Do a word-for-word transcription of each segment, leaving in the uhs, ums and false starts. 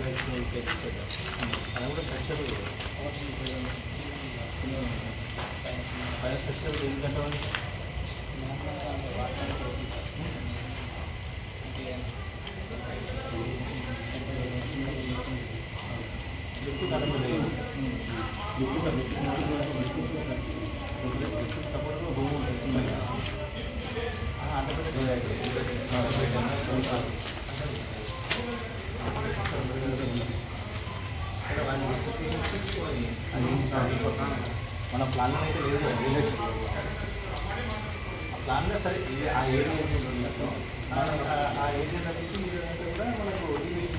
మన ప్లాన్ అయితే లేదు ఆ ప్లాన్లో సరే ఆ ఏరియా ఆ ఏరియా తగ్గించి కూడా మనకు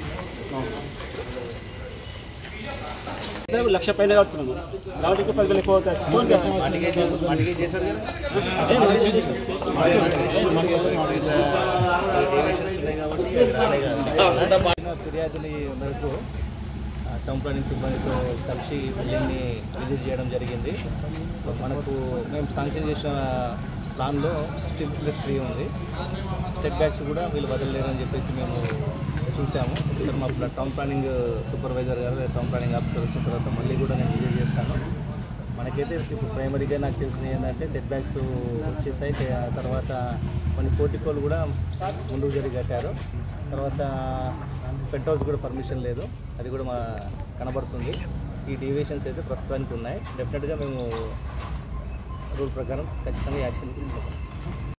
లక్ష పైన కడుతున్నాము కాబట్టి ఇంకా పది వేలు ఎక్కువ ఫిర్యాదుని మేరకు టౌన్ ప్లానింగ్ సిబ్బందితో కలిసి బిల్డింగ్ని విజిట్ చేయడం జరిగింది. సో మనకు మేము శాంక్షన్ చేసిన ప్లాన్లో స్టిల్ ప్లస్ త్రీ ఉంది. సెట్ బ్యాక్స్ కూడా వీళ్ళు వదలలేరని చెప్పేసి మేము చూసాము. సార్ మా టౌన్ ప్లానింగ్ సూపర్వైజర్ గారు టౌన్ ప్లానింగ్ ఆఫీసర్ వచ్చిన తర్వాత మళ్ళీ కూడా నేను విజిట్ చేస్తాను. మనకైతే ఇప్పుడు ప్రైమరీగా నాకు తెలిసినవి ఏంటంటే సెట్ బ్యాక్స్ వచ్చేసాయి. తర్వాత కొన్ని పోర్టికోలు కూడా ముందుకు జరిగి కట్టారు. తర్వాత పెంట్ హౌస్ కూడా పర్మిషన్ లేదు, అది కూడా మా కనబడుతుంది. ఈ డీవియేషన్స్ అయితే ప్రస్తుతానికి ఉన్నాయి. డెఫినెట్గా మేము రూల్ ప్రకారం ఖచ్చితంగా యాక్షన్ తీసుకుంటాం.